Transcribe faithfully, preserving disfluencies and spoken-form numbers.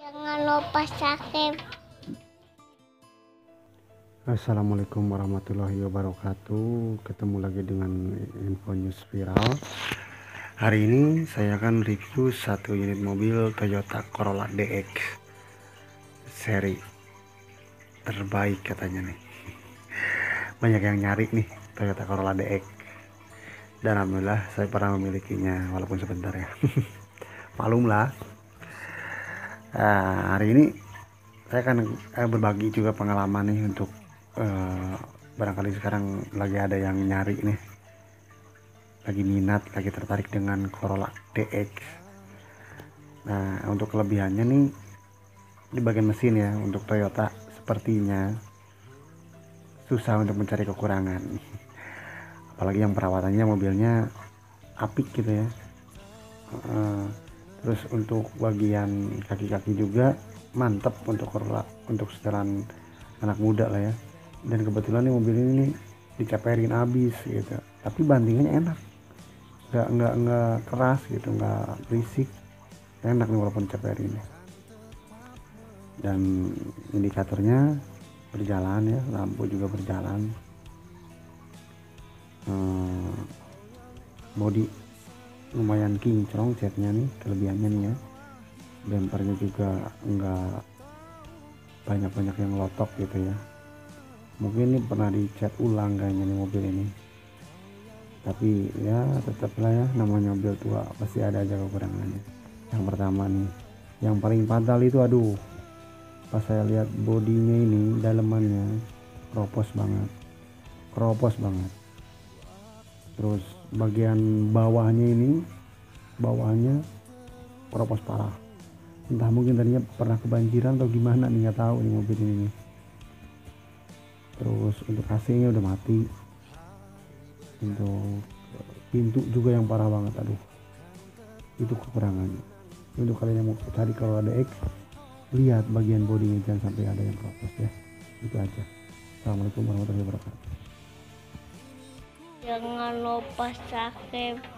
Jangan lupa subscribe. Assalamualaikum warahmatullahi wabarakatuh. Ketemu lagi dengan info news viral. Hari ini saya akan review satu unit mobil Toyota Corolla D X seri terbaik katanya nih. Banyak yang nyari nih Toyota Corolla D X, dan alhamdulillah saya pernah memilikinya walaupun sebentar ya. Malumlah. Nah, hari ini saya akan eh, berbagi juga pengalaman nih untuk eh, barangkali sekarang lagi ada yang nyari nih, lagi minat, lagi tertarik dengan Corolla D X. Nah, untuk kelebihannya nih di bagian mesin ya, untuk Toyota sepertinya susah untuk mencari kekurangan. Apalagi yang perawatannya mobilnya apik gitu ya. Eh, terus untuk bagian kaki-kaki juga mantap untuk Corolla, untuk setelan anak muda lah ya. Dan kebetulan nih mobil ini nih dicaperin abis gitu, tapi bandingannya enak, nggak nggak nggak keras gitu, nggak berisik, enak nih walaupun dicaperin. Dan indikatornya berjalan ya, lampu juga berjalan. hmm, body lumayan kinclong catnya nih, kelebihannya nih ya. Bempernya juga nggak banyak-banyak yang lotok gitu ya. Mungkin ini pernah dicat ulang kayaknya nih mobil ini, tapi ya tetaplah ya, namanya mobil tua pasti ada aja kekurangannya. Yang pertama nih, yang paling fatal itu, aduh, pas saya lihat bodinya ini, dalemannya kropos banget, kropos banget. Terus bagian bawahnya ini, bawahnya kropos parah. Entah mungkin tadinya pernah kebanjiran atau gimana nih, nggak tahu nih mobil ini nih. Terus untuk A C-nya udah mati. Untuk pintu juga yang parah banget, aduh, itu kekurangannya. Untuk kalian yang mau cari kalau ada X, lihat bagian bodinya, jangan sampai ada yang kropos ya. Itu aja. Assalamualaikum warahmatullahi wabarakatuh. Jangan lupa subscribe.